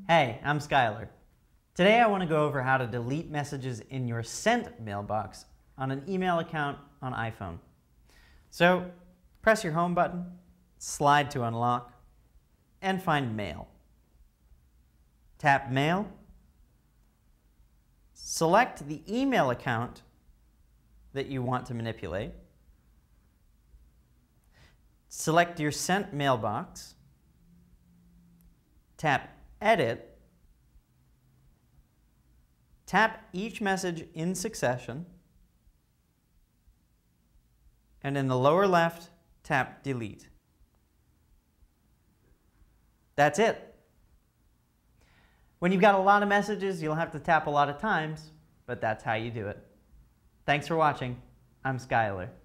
Hey, I'm Skylar. Today I want to go over how to delete messages in your sent mailbox on an email account on iPhone. So press your home button, slide to unlock, and find Mail. Tap Mail. Select the email account that you want to manipulate. Select your sent mailbox. Tap Edit. Tap each message in succession. And in the lower left, tap Delete. That's it. When you've got a lot of messages, you'll have to tap a lot of times, but that's how you do it. Thanks for watching. I'm Skylar.